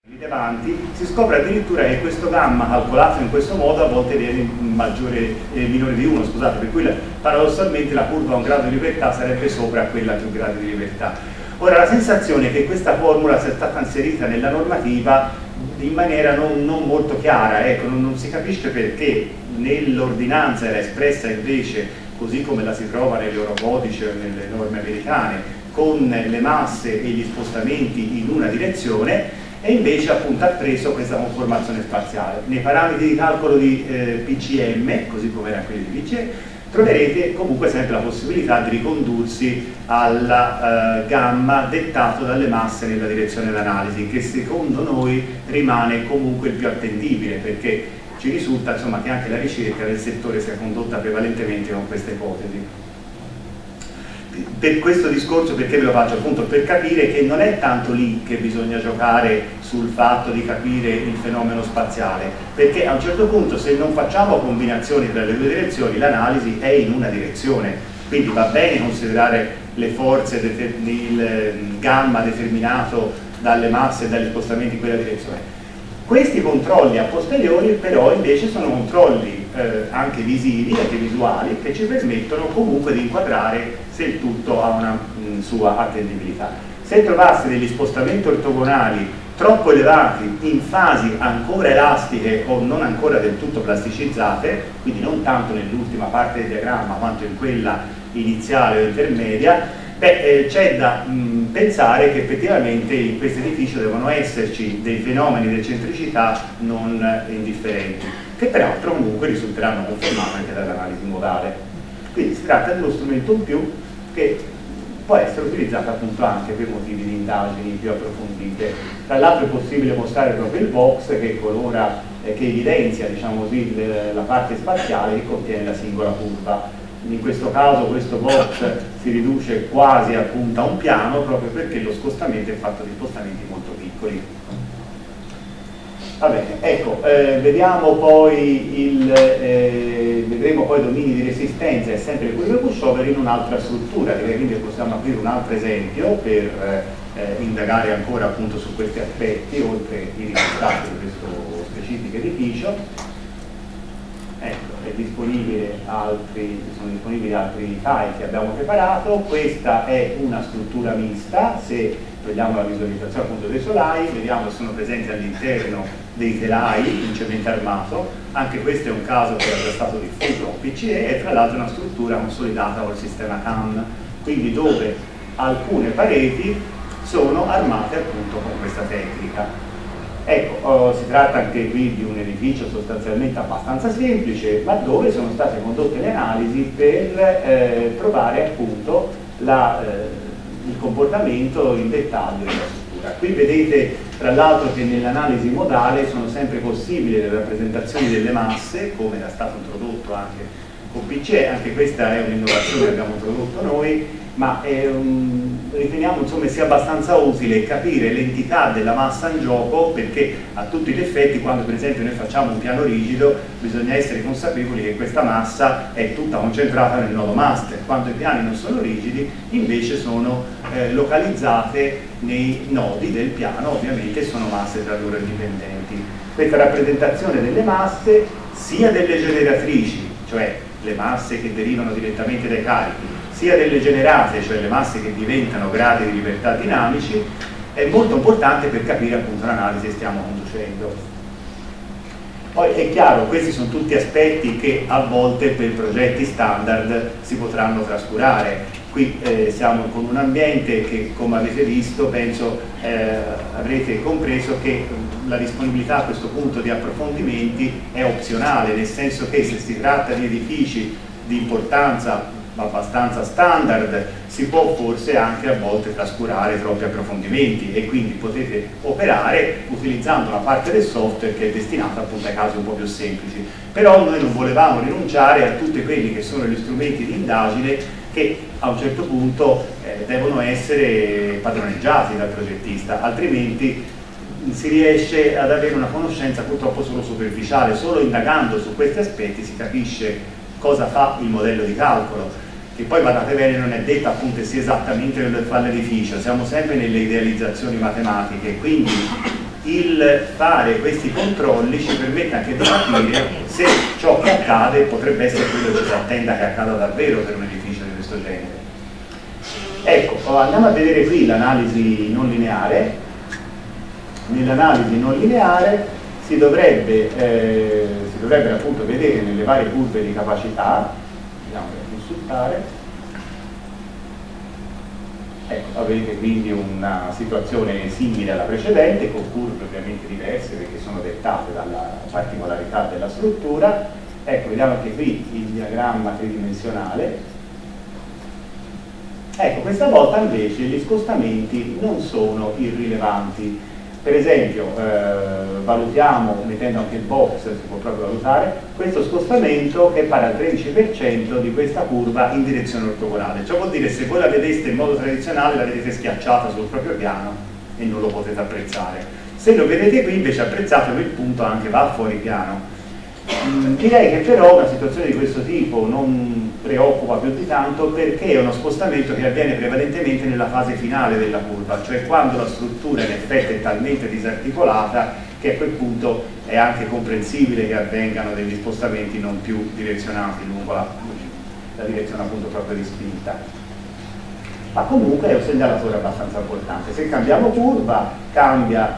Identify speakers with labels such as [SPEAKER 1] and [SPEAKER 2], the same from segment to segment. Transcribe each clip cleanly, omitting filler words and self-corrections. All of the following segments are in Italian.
[SPEAKER 1] Avanti, si scopre addirittura che questo gamma calcolato in questo modo a volte viene minore di 1, scusate, per cui paradossalmente la curva a un grado di libertà sarebbe sopra quella più grado di libertà. Ora la sensazione è che questa formula sia stata inserita nella normativa in maniera non molto chiara, ecco, non si capisce perché nell'ordinanza era espressa invece, così come la si trova negli orocodici o nelle norme americane, con le masse e gli spostamenti in una direzione, e invece appunto ha preso questa conformazione spaziale. Nei parametri di calcolo di PCM, così come erano quelli di PCM, troverete comunque sempre la possibilità di ricondursi alla gamma dettato dalle masse nella direzione dell'analisi, che secondo noi rimane comunque il più attendibile, perché ci risulta insomma che anche la ricerca del settore sia condotta prevalentemente con questa ipotesi. Per questo discorso, perché ve lo faccio? Appunto per capire che non è tanto lì che bisogna giocare sul fatto di capire il fenomeno spaziale, perché a un certo punto, se non facciamo combinazioni tra le due direzioni, l'analisi è in una direzione, quindi va bene considerare le forze, il gamma determinato dalle masse e dagli spostamenti in quella direzione. Questi controlli a posteriori però invece sono controlli anche visivi, anche visuali, che ci permettono comunque di inquadrare se il tutto ha una sua attendibilità. Se trovasse degli spostamenti ortogonali troppo elevati in fasi ancora elastiche o non ancora del tutto plasticizzate, quindi non tanto nell'ultima parte del diagramma quanto in quella iniziale o intermedia, c'è da pensare che effettivamente in questo edificio devono esserci dei fenomeni di eccentricità non indifferenti, che peraltro comunque risulteranno confermati anche dall'analisi modale. Quindi si tratta di uno strumento in più che può essere utilizzato appunto anche per motivi di indagini più approfondite. Tra l'altro è possibile mostrare proprio il box che colora, che evidenzia, diciamo così, la parte spaziale che contiene la singola curva. In questo caso questo box si riduce quasi appunto a un piano, proprio perché lo scostamento è fatto di spostamenti molto piccoli. Va bene, ecco, vedremo poi i domini di resistenza e sempre il curve pushover in un'altra struttura, direi, quindi possiamo aprire un altro esempio per indagare ancora appunto su questi aspetti, oltre i risultati di questo specifico edificio. Ecco, sono disponibili altri file che abbiamo preparato. Questa è una struttura mista, se togliamo la visualizzazione appunto dei solai, vediamo che sono presenti all'interno dei telai in cemento armato. Anche questo è un caso che era già stato diffuso con PCE, e tra l'altro è una struttura consolidata col sistema CAM, quindi dove alcune pareti sono armate appunto con questa tecnica. Ecco, si tratta anche qui di un edificio sostanzialmente abbastanza semplice, ma dove sono state condotte le analisi per provare appunto il comportamento in dettaglio della struttura. Qui vedete tra l'altro che nell'analisi modale sono sempre possibili le rappresentazioni delle masse, come era stato introdotto anche con PCE. Anche questa è un'innovazione che abbiamo introdotto noi, ma riteniamo insomma sia abbastanza utile capire l'entità della massa in gioco, perché a tutti gli effetti, quando per esempio noi facciamo un piano rigido, bisogna essere consapevoli che questa massa è tutta concentrata nel nodo master. Quando i piani non sono rigidi invece sono localizzate nei nodi del piano, ovviamente sono masse tra loro indipendenti. Questa rappresentazione delle masse, sia delle generatrici, cioè le masse che derivano direttamente dai carichi, sia delle generate, cioè le masse che diventano gradi di libertà dinamici, è molto importante per capire appunto l'analisi che stiamo conducendo. Poi è chiaro, questi sono tutti aspetti che a volte per progetti standard si potranno trascurare. Qui siamo con un ambiente che, come avete visto, penso avrete compreso che la disponibilità a questo punto di approfondimenti è opzionale, nel senso che se si tratta di edifici di importanza abbastanza standard si può forse anche a volte trascurare troppi approfondimenti, e quindi potete operare utilizzando una parte del software che è destinata appunto ai casi un po' più semplici. Però noi non volevamo rinunciare a tutti quelli che sono gli strumenti di indagine che a un certo punto devono essere padroneggiati dal progettista, altrimenti si riesce ad avere una conoscenza purtroppo solo superficiale. Solo indagando su questi aspetti si capisce cosa fa il modello di calcolo, che poi, badate bene, non è detto appunto sia esattamente quello che fa l'edificio, siamo sempre nelle idealizzazioni matematiche, quindi il fare questi controlli ci permette anche di capire se ciò che accade potrebbe essere quello che ci si attenda che accada davvero per un edificio di questo genere. Ecco, andiamo a vedere qui l'analisi non lineare. Nell'analisi non lineare si dovrebbe appunto vedere nelle varie curve di capacità, andiamo a consultare. Ecco, avete quindi una situazione simile alla precedente, con curve ovviamente diverse perché sono dettate dalla particolarità della struttura. Ecco, vediamo anche qui il diagramma tridimensionale. Ecco, questa volta invece gli scostamenti non sono irrilevanti. Per esempio, valutiamo, mettendo anche il box, si può proprio valutare, questo scostamento che è pari al 13% di questa curva in direzione ortogonale. Ciò vuol dire che se voi la vedeste in modo tradizionale la vedete schiacciata sul proprio piano e non lo potete apprezzare. Se lo vedete qui invece apprezzate che il punto anche va fuori piano. Direi che però una situazione di questo tipo non preoccupa più di tanto perché è uno spostamento che avviene prevalentemente nella fase finale della curva, cioè quando la struttura in effetti è talmente disarticolata che a quel punto è anche comprensibile che avvengano degli spostamenti non più direzionati lungo la direzione appunto proprio di spinta. Ma comunque è un segnalatore abbastanza importante. Se cambiamo curva cambia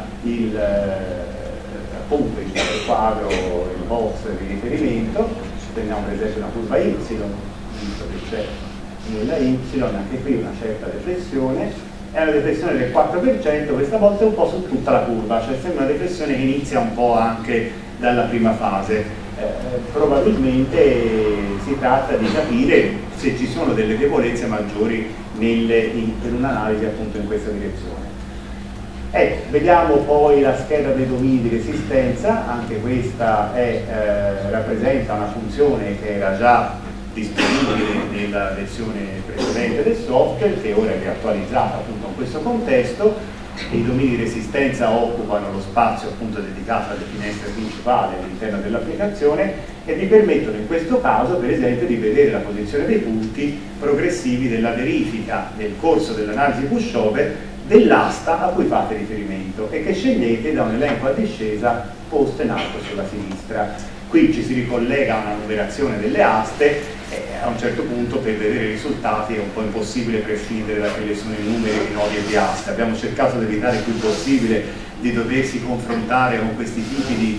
[SPEAKER 1] appunto il quadro, il box di riferimento. Prendiamo per esempio una curva Y, visto che c'è nella Y anche qui una certa deflessione, è una deflessione del 4%, questa volta è un po' su tutta la curva, cioè sembra una deflessione che inizia un po' anche dalla prima fase. Probabilmente si tratta di capire se ci sono delle debolezze maggiori per un'analisi appunto in questa direzione. Ecco, vediamo poi la scheda dei domini di resistenza, anche questa rappresenta una funzione che era già disponibile nella versione precedente del software, che ora è riattualizzata appunto in questo contesto. I domini di resistenza occupano lo spazio appunto dedicato alle finestre principali all'interno dell'applicazione e vi permettono in questo caso per esempio di vedere la posizione dei punti progressivi della verifica nel corso dell'analisi pushover dell'asta a cui fate riferimento e che scegliete da un elenco a discesa posto in alto sulla sinistra. Qui ci si ricollega a una numerazione delle aste e a un certo punto per vedere i risultati è un po' impossibile prescindere da quelli che sono i numeri di nodi e di aste. Abbiamo cercato di evitare il più possibile di doversi confrontare con questi tipi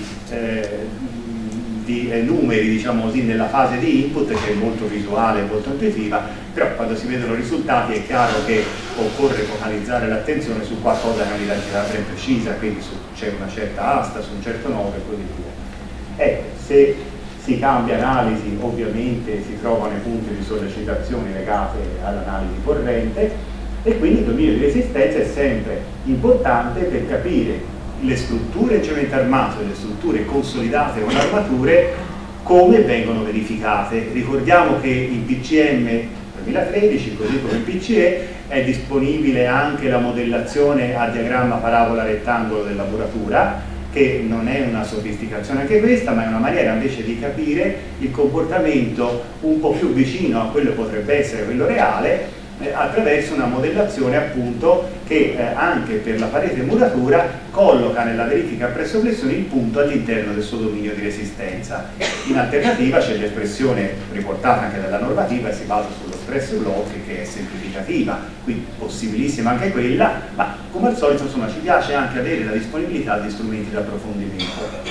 [SPEAKER 1] di numeri, diciamo così, nella fase di input, che è molto visuale, molto intuitiva, però quando si vedono i risultati è chiaro che occorre focalizzare l'attenzione su qualcosa che è un'identità ben precisa, quindi c'è una certa asta, su un certo nodo e così via. Ecco, se si cambia analisi ovviamente si trovano i punti di sollecitazione legati all'analisi corrente e quindi il dominio di resistenza è sempre importante per capire le strutture in cemento armato e le strutture consolidate con armature come vengono verificate. Ricordiamo che in PCM 2013, così come in PCE, è disponibile anche la modellazione a diagramma parabola rettangolo della muratura, che non è una sofisticazione anche questa, ma è una maniera invece di capire il comportamento un po' più vicino a quello che potrebbe essere quello reale, attraverso una modellazione appunto che anche per la parete muratura colloca nella verifica a pressoflessione il punto all'interno del suo dominio di resistenza. In alternativa c'è l'espressione riportata anche dalla normativa e si basa sullo stress block, che è semplificativa, quindi possibilissima anche quella, ma come al solito insomma ci piace anche avere la disponibilità di strumenti di approfondimento.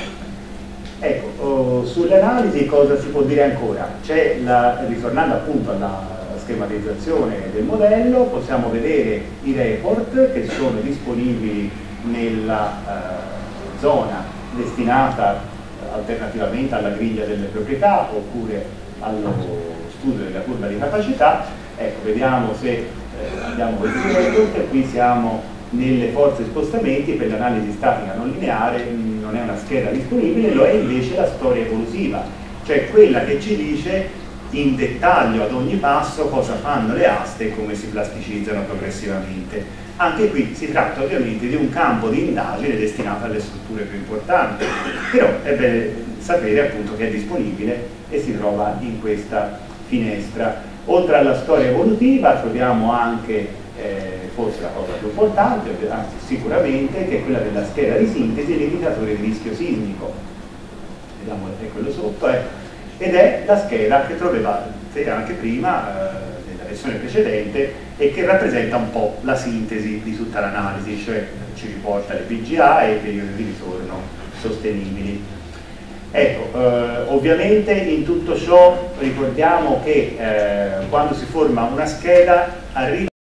[SPEAKER 1] Ecco, sulle analisi cosa si può dire ancora? Ritornando appunto alla schematizzazione del modello, possiamo vedere i report che sono disponibili nella zona destinata alternativamente alla griglia delle proprietà oppure allo studio della curva di capacità. Ecco, vediamo se abbiamo questi report e qui siamo nelle forze e spostamenti. Per l'analisi statica non lineare non è una scheda disponibile, lo è invece la storia evolutiva, cioè quella che ci dice in dettaglio ad ogni passo cosa fanno le aste e come si plasticizzano progressivamente. Anche qui si tratta ovviamente di un campo di indagine destinato alle strutture più importanti, però è bene sapere appunto che è disponibile e si trova in questa finestra. Oltre alla storia evolutiva troviamo anche forse la cosa più importante, anzi sicuramente, che è quella della scheda di sintesi e l'indicatore di rischio sismico. Vediamo, è quello sotto, ed è la scheda che trovavate anche prima, nella versione precedente, e che rappresenta un po' la sintesi di tutta l'analisi, cioè ci riporta le PGA e i periodi di ritorno sostenibili. Ecco, ovviamente in tutto ciò ricordiamo che quando si forma una scheda arriva